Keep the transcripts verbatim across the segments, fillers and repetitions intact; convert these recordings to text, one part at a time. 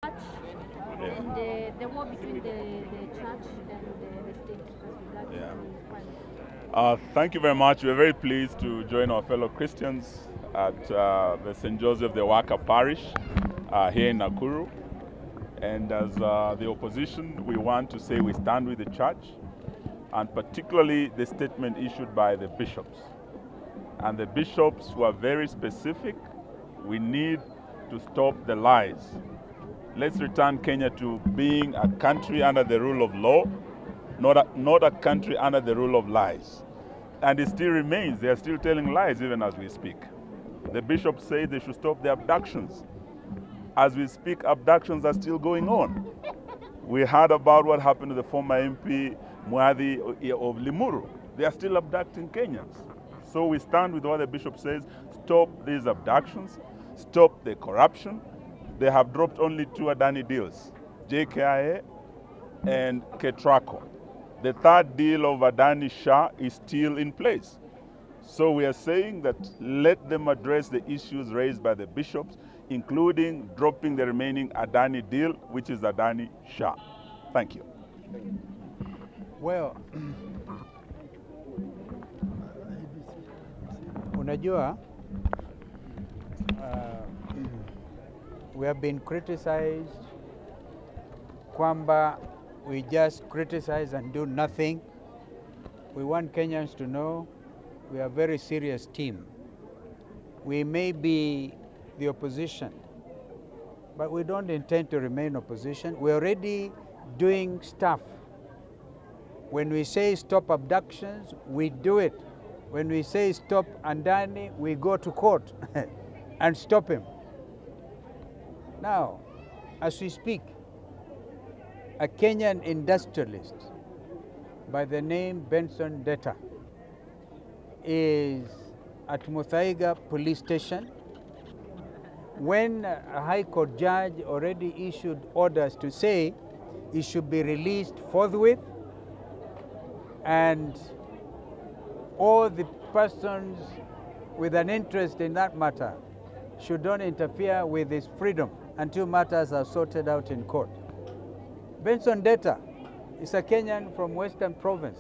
Yeah. And the, the war between the, the church and the, the state as regards Yeah. to funds. Uh, thank you very much. We're very pleased to join our fellow Christians at uh, the Saint Joseph the Waka Parish uh, here in Nakuru. And as uh, the opposition, we want to say we stand with the church, and particularly the statement issued by the bishops. And the bishops were very specific. We need to stop the lies. Let's return Kenya to being a country under the rule of law, not a, not a country under the rule of lies. And it still remains. They are still telling lies even as we speak. The bishop said they should stop the abductions. As we speak, abductions are still going on. We heard about what happened to the former M P Mwadhi of Limuru. They are still abducting Kenyans. So we stand with what the bishop says, stop these abductions, stop the corruption. They have dropped only two Adani deals, J K I A and Ketraco. The third deal of Adani Shah is still in place. So we are saying that let them address the issues raised by the bishops, including dropping the remaining Adani deal, which is Adani Shah. Thank you. Well, unajua, uh, we have been criticized kwamba we just criticize and do nothing. We want Kenyans to know we are a very serious team. We may be the opposition, but we don't intend to remain opposition. We're already doing stuff. When we say stop abductions, we do it. When we say stop Andani, we go to court and stop him. Now, as we speak, a Kenyan industrialist by the name Benson Detta is at Muthaiga police station when a High Court judge already issued orders to say he should be released forthwith, and all the persons with an interest in that matter should not interfere with his freedom until matters are sorted out in court. Benson Detta is a Kenyan from Western Province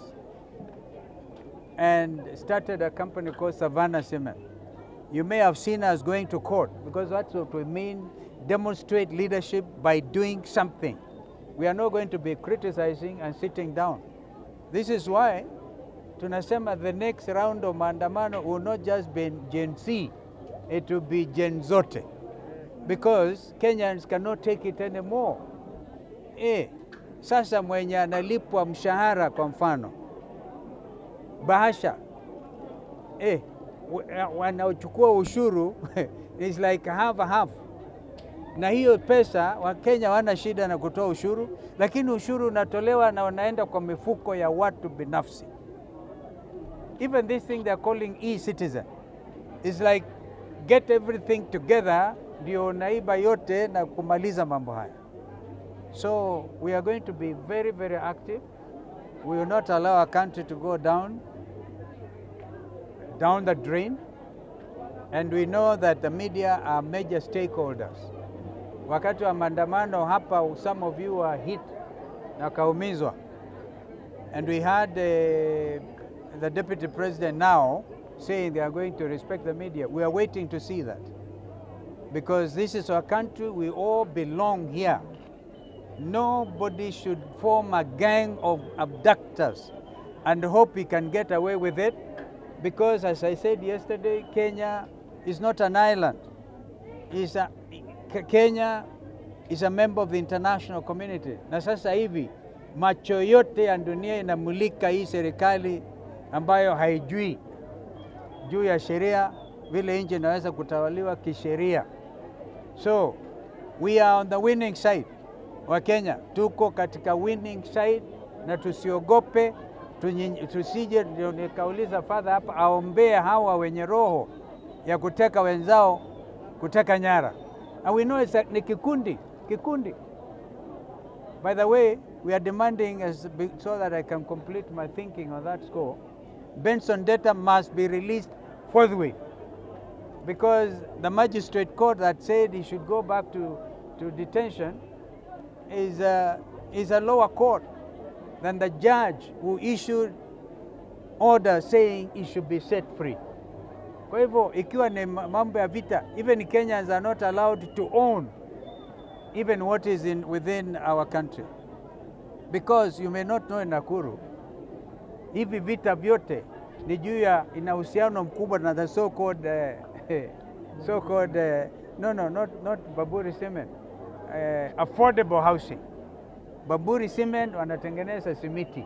and started a company called Savannah Cement. You may have seen us going to court because that's what we mean, demonstrate leadership by doing something. We are not going to be criticizing and sitting down. This is why tunasema the next round of maandamano will not just be Gen Z, it will be Gen Zote, because Kenyans cannot take it anymore. Eh, sasa mwenye analipwa mshahara kwa mfano, bahasha, eh, wanaochukua ushuru is like half a half. Na hiyo pesa Wakenya wana shida na kutoa ushuru, lakini ushuru unatolewa na unaenda kwa mifuko ya watu binafsi. Even this thing they're calling e-citizen is like get everything together ndio naiba yote na kumaliza mambo haya. So we are going to be very, very active. We will not allow our country to go down, down the drain. And we know that the media are major stakeholders. Wakati wa maandamano hapa, some of you were hit na kaumizwa. And we had uh, the deputy president now saying they are going to respect the media. We are waiting to see that. Because this is our country, we all belong here. Nobody should form a gang of abductors and hope we can get away with it. Because as I said yesterday, Kenya is not an island. It's a, Kenya is a member of the international community. Na sasa hivi macho yote ya dunia inamulika hii serikali ambayo haijui juu ya sheria vile nchi inaweza kutawaliwa kisheria. So we are on the winning side. Wa Kenya tuko katika winning side na tusiogope, tusije. Ndio nikauliza father hapa aombee hawa wenye roho ya kuteka wenzao, kuteka nyara. And we know it's a, ni kikundi, kikundi. By the way, we are demanding, as so that I can complete my thinking on that score, Benson Detta must be released forthwith, because the magistrate court that said he should go back to, to detention is a, is a lower court than the judge who issued order saying he should be set free. Kwa hivyo ikiwa ni mambo ya vita, even Kenyans are not allowed to own even what is in within our country, because you may not know in Nakuru, hivi vita vyote ni juu ya ina uhusiano mkubwa na the so called uh, so called uh, no no not not Baburi Cement, uh, affordable housing. Baburi Cement wanatengeneza simiti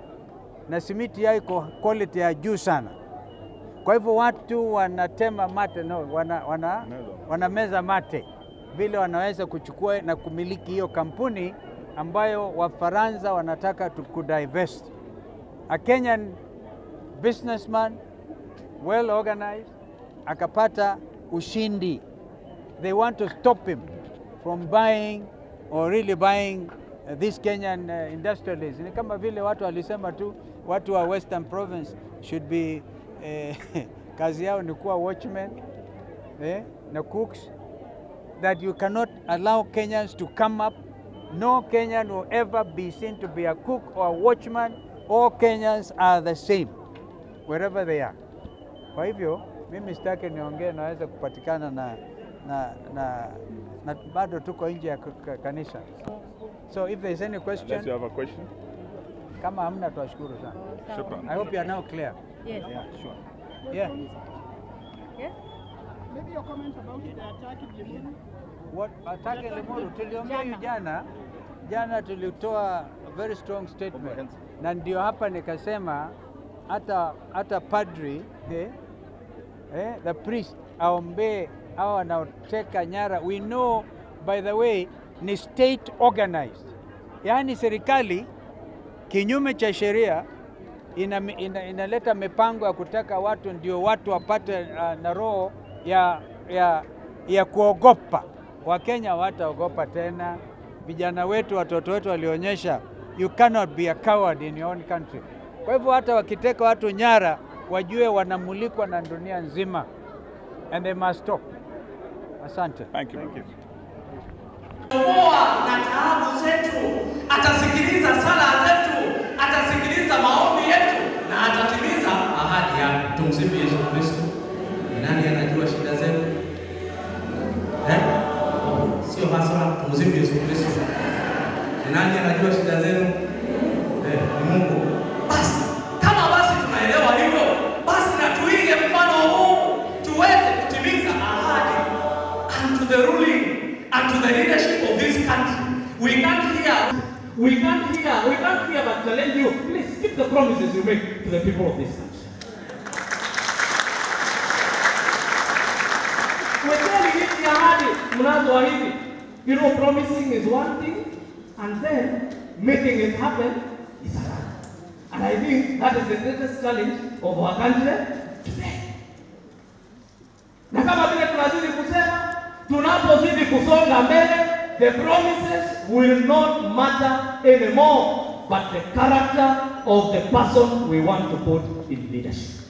na simiti yao iko quality ya juu sana. Kwa hivyo watu wanatema mate, no, wana, wana, wanameza mate vile wanaweza kuchukua na kumiliki hiyo kampuni ambayo Wafaransa wanataka kudivest. A Kenyan businessman, well organized, akapata ushindi. They want to stop him from buying or really buying uh, this Kenyan uh, industrialists. Ni kama vile watu walisema tu watu wa Western Province should be eh, kazi yao ni kuwa watchmen eh, na cooks, that you cannot allow Kenyans to come up. No Kenyan will ever be seen to be a cook or a watchman. All Kenyans are the same wherever they are. Kwa hivyo mimi sitaki niongee naweza kupatikana na na na, na bado tuko nje ya kanisa. So if there is any question, unless you have a question. Kama hamna tuwashukuru sana. Shukran. I hope you are now clear. Yes. Yeah, sure. Yeah. Yes? Maybe your comment about the attack in Limuru. What attack in Limuru? Tuliongea hiyo jana. Jana tulitoa a very strong statement. Na ndio hapa nikasema hata hata padri eh, eh, the priest aombe hao wanaoteka nyara. We know by the way ni state organized. Yaani serikali kinyume cha sheria ina, ina, inaleta mipango ya kutaka watu ndio watu wapate uh, na roho ya, ya, ya kuogopa. Wakenya wataogopa tena. Vijana wetu, watoto wetu walionyesha you cannot be a coward in your own country. Kwa hivyo hata wakiteka watu nyara wajue wanamulikwa na dunia nzima, and they must stop. Asante. Thank you. Thank you. Na taabu zetu, atasikiliza sala zetu, atasikiliza maombi yetu na atatimiza ahadi yake. Tumsifu Yesu Kristo. Nani anajua shida zetu? Eh? Sio hasara, tumsifu Yesu Kristo. Nani anajua shida zenu? Eh, Mungu. Basi kama basi tunaelewa hivyo, basi na tuige mfano huu tuweze kutimiza ahadi unto the ruling and to the leadership of this country. We can't hear, we can't hear, we can't hear but challenge you. Please keep the promises you make to the people of this country. Wekeni hizi ahadi mnazoahidi. You know, promising is one thing, and then making it happen is another. And I think that is the greatest challenge of our country today. Na kama vile tunazidi kusema, tunapozidi kusonga mbele, the promises will not matter anymore, but the character of the person we want to put in leadership.